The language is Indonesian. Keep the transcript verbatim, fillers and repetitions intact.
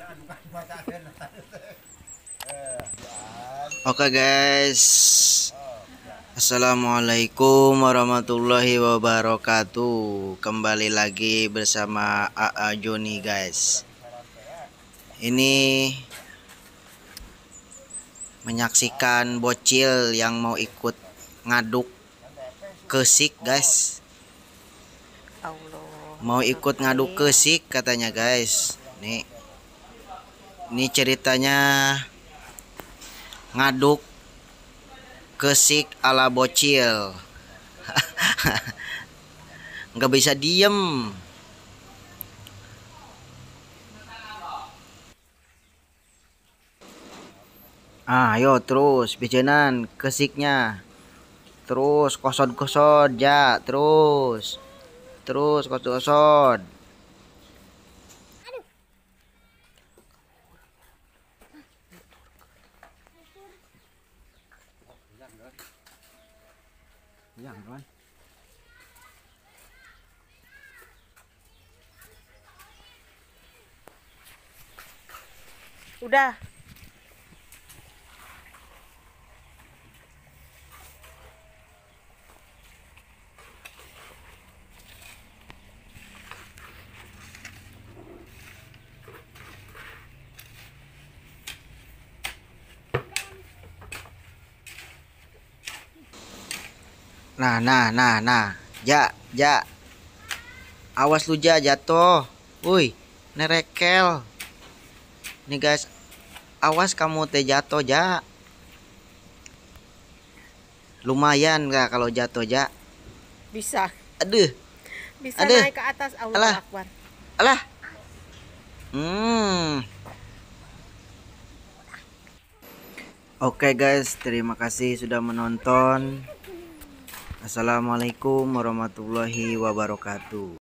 Oke guys, assalamualaikum warahmatullahi wabarakatuh. Kembali lagi bersama A A Joni guys. Ini menyaksikan bocil yang mau ikut ngaduk kesik guys. Mau ikut ngaduk kesik katanya guys. Nih, ini ceritanya ngaduk kesik ala bocil. Nggak bisa diem. Ah, ayo terus bijinan kesiknya. Terus kosod-kosod ya, terus. Terus kosod-kosod. Yang kan? Udah. Nah, nah, nah, nah. Ja, ja. Awas lu ja jatuh. Woi, nerekel. Nih guys, awas kamu teh jatuh ja. Lumayan nggak kalau jatuh ja? Bisa. Aduh, Bisa aduh. naik ke atas. Alah. Allah Akbar. Alah. Hmm. Oke guys, terima kasih sudah menonton. Assalamualaikum warahmatullahi wabarakatuh.